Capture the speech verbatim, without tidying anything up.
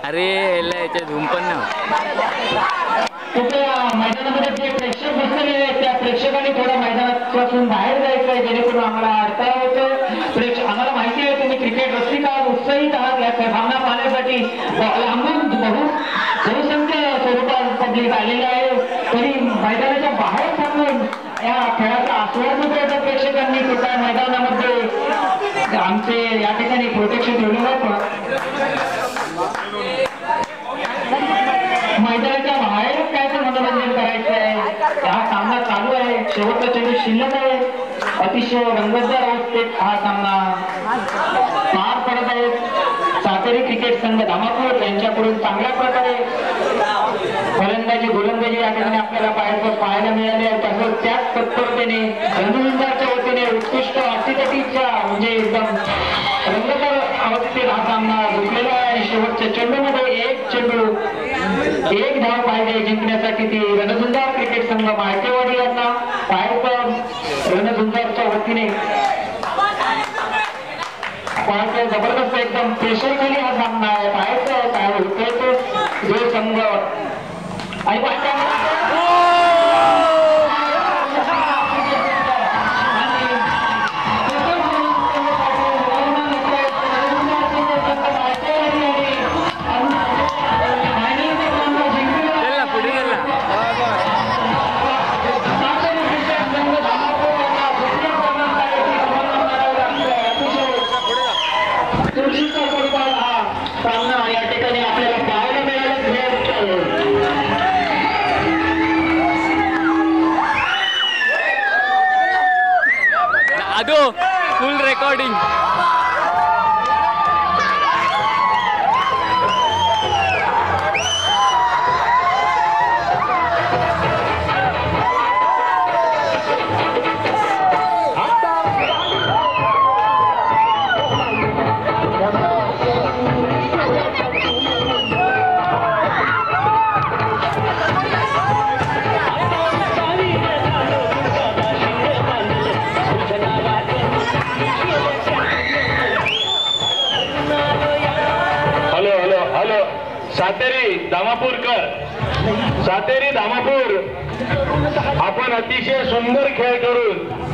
अरे याच्या धूम पण ना मैदानामध्ये जे प्रेक्षक बसलेले आहेत त्या प्रेक्षकांनी थोडं मैदानापासून बाहेर जायचं आहे जेणेकरून आम्हाला अडथळा होतो. प्रेक्षक आम्हाला माहिती आहे तुम्ही क्रिकेट रसिक आहात, उत्साहित आहात या सामना पाहण्यासाठी. लांबून बहु बहुसंख्य स्वरूपात पब्लिक आलेली आहे तरी मैदानाच्या बाहेर थांबून या खेळाचा आस्वाद घेतला प्रेक्षकांनी सुद्धा मैदानामध्ये आमचे या ठिकाणी प्रोटेक्शन ठेवलेलं आहे. मैदानाच्या बाहेर काय तर मनोरंजन करायचं आहे. हा सामना चालू आहे, शेवटचा चेंडू शिल्लक आहे. अतिशय रंगतदार अवस्थेत हा सामना पार पडत आहे. सातेरी क्रिकेट संघ धामापूर यांच्याकडून चांगल्या प्रकारे फलंदाजी गोलंदाजी या ठिकाणी आपल्याला पाहायचं पाहायला मिळाले आहे. तसंच त्याच तत्परतेने रणविंदाच्या वतीने उत्कृष्ट अतिथीच्या म्हणजे एकदम रंगतदार अवस्थेत हा सामना झुकलेला आहे. शेवटच्या चेंडूमध्ये एक चेंडू एक धाव पाहिजे जिंकण्यासाठी ती रणझुंजार क्रिकेट संघ माळकेवाडी यांना पाहायचं. रणझुंजारच्या वतीने पाहायचं जबरदस्त एकदम प्रेशर खाली हा सामना आहे. पाहायचं काय होतोय जो संघ आणि सामना या ठिकाणी आपल्याला पाहायला मिळालं. आदो फुल रेकॉर्डिंग. सातेरी धामापूरकर, सातेरी धामापूर आपण अतिशय सुंदर खेळ करून